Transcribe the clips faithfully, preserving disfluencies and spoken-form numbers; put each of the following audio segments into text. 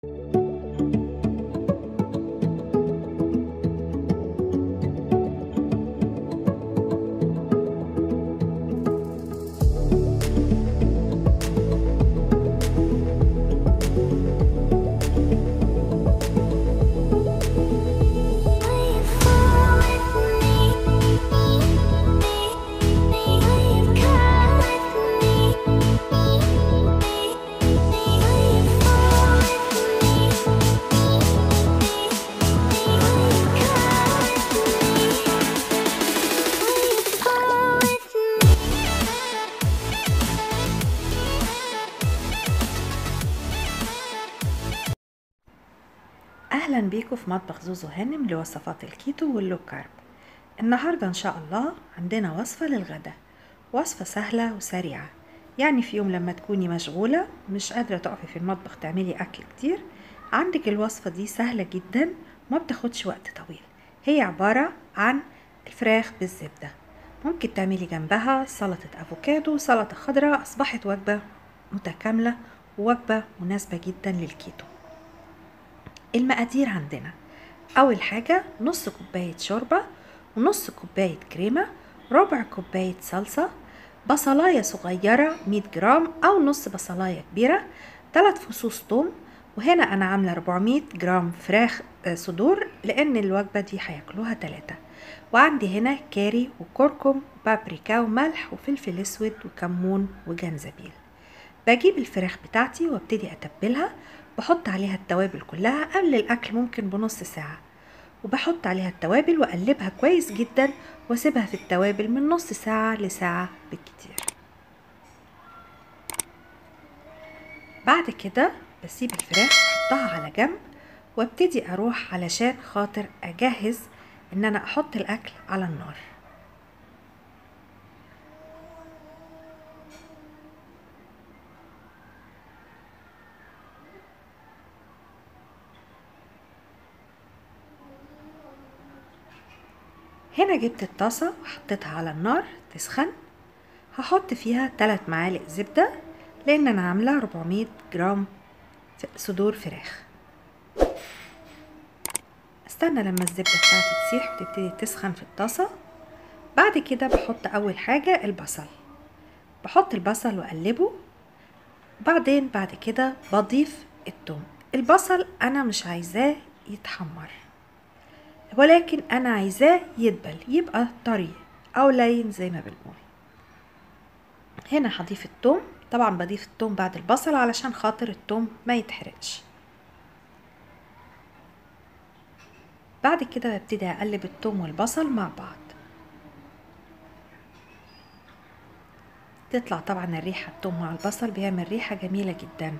اهلا بيكم في مطبخ زوزو هانم لوصفات الكيتو واللو كارب. النهارده ان شاء الله عندنا وصفه للغدا، وصفه سهله وسريعه. يعني في يوم لما تكوني مشغوله مش قادره تقفي في المطبخ تعملي اكل كتير، عندك الوصفه دي سهله جدا وما بتاخدش وقت طويل. هي عباره عن الفراخ بالزبده، ممكن تعملي جنبها سلطه افوكادو، سلطه خضراء. اصبحت وجبه متكامله ووجبه مناسبه جدا للكيتو. المقادير عندنا: اول حاجة نص كوباية شوربة، ونص كوباية كريمة، ربع كوباية صلصة، بصلاية صغيرة مية جرام او نص بصلاية كبيرة، ثلاث فصوص ثوم. وهنا انا عاملة أربعمية جرام فراخ صدور لان الوجبة دي هياكلوها ثلاثة. وعندي هنا كاري وكركم وبابريكا وملح وفلفل اسود وكمون وجنزبيل. بجيب الفراخ بتاعتي وابتدي اتبلها، بحط عليها التوابل كلها قبل الاكل ممكن بنص ساعة، وبحط عليها التوابل واقلبها كويس جدا واسيبها في التوابل من نص ساعة لساعة بالكتير. بعد كده بسيب الفراخ احطها على جنب وابتدي اروح علشان خاطر اجهز ان انا احط الاكل على النار. هنا جبت الطاسة وحطيتها على النار تسخن. هحط فيها ثلاث معالق زبدة لان انا عاملة أربعمية جرام صدور فراخ. استنى لما الزبدة بتاعتي تسيح وتبتدي تسخن في الطاسة. بعد كده بحط اول حاجة البصل، بحط البصل واقلبه. بعدين بعد كده بضيف الثوم. البصل انا مش عايزاه يتحمر، ولكن انا عايزاه يدبل، يبقى طري او لين زي ما بنقول. هنا هضيف الثوم، طبعا بضيف الثوم بعد البصل علشان خاطر الثوم ما يتحرقش. بعد كده ببتدي اقلب الثوم والبصل مع بعض. تطلع طبعا الريحة، الثوم مع البصل بيعمل ريحة جميلة جدا.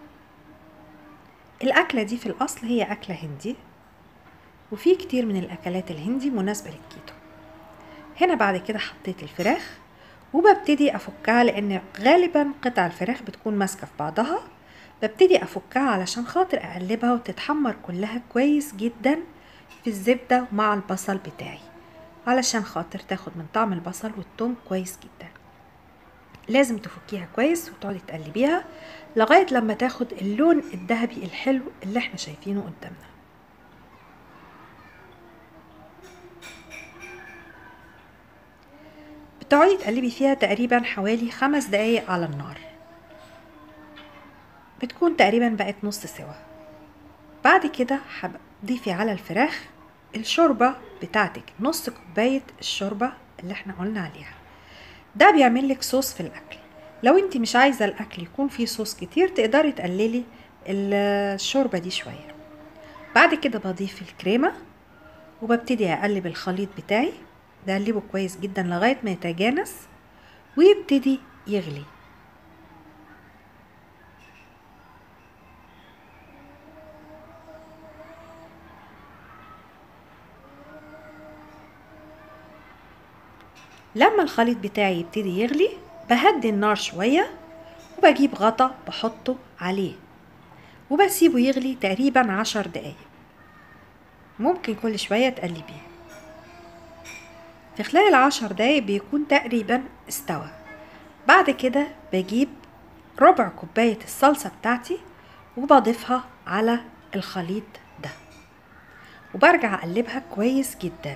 الاكلة دي في الاصل هي اكلة هندي، وفي كتير من الاكلات الهندي مناسبة للكيتو. هنا بعد كده حطيت الفراخ وببتدي افكها لان غالبا قطع الفراخ بتكون ماسكة في بعضها. ببتدي افكها علشان خاطر اقلبها وتتحمر كلها كويس جدا في الزبدة مع البصل بتاعي، علشان خاطر تاخد من طعم البصل والثوم كويس جدا. لازم تفكيها كويس وتقعدي تقلبيها لغاية لما تاخد اللون الذهبي الحلو اللي احنا شايفينه قدامنا. بتقعدي تقلبي فيها تقريبا حوالي خمس دقايق على النار، بتكون تقريبا بقت نص سوا. بعد كده هتضيفي على الفراخ الشوربة بتاعتك، نص كوباية الشوربة اللي احنا قلنا عليها. ده بيعمل لك صوص في الاكل. لو انت مش عايزة الاكل يكون فيه صوص كتير تقدري تقللي الشوربة دي شوية. بعد كده بضيف الكريمة وببتدي اقلب الخليط بتاعي، بقلبه كويس جدا لغاية ما يتجانس ويبتدي يغلي. لما الخليط بتاعي يبتدي يغلي بهدي النار شوية وبجيب غطا بحطه عليه وبسيبه يغلي تقريبا عشر دقايق. ممكن كل شوية تقلبيه. في خلال العشر دقايق بيكون تقريبا استوى. بعد كده بجيب ربع كوباية الصلصة بتاعتي وبضيفها على الخليط ده، وبرجع اقلبها كويس جدا.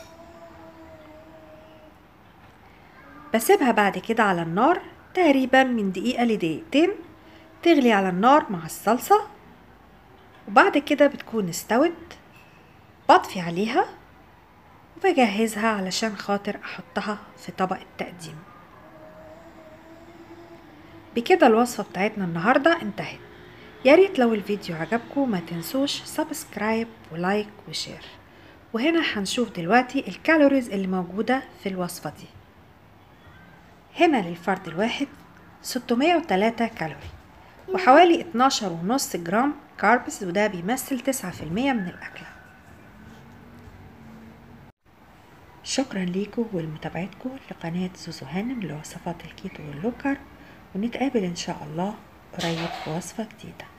بسيبها بعد كده على النار تقريبا من دقيقة لدقيقتين تغلي على النار مع الصلصة، وبعد كده بتكون استوت بطفي عليها وبجهزها علشان خاطر احطها في طبق التقديم. بكده الوصفة بتاعتنا النهاردة انتهت. ياريت لو الفيديو عجبكم ما تنسوش سبسكرايب ولايك وشير. وهنا هنشوف دلوقتي الكالوريز اللي موجودة في الوصفة دي. هنا للفرد الواحد ستمائة وثلاثة كالوري وحوالي اتناشر ونص جرام كاربس، وده بيمثل تسعة في المية من الأكلة. شكرا ليكم ولمتابعتكم لقناة زوزو هانم لوصفات الكيتو واللو كارب، ونتقابل إن شاء الله قريب في وصفة جديدة.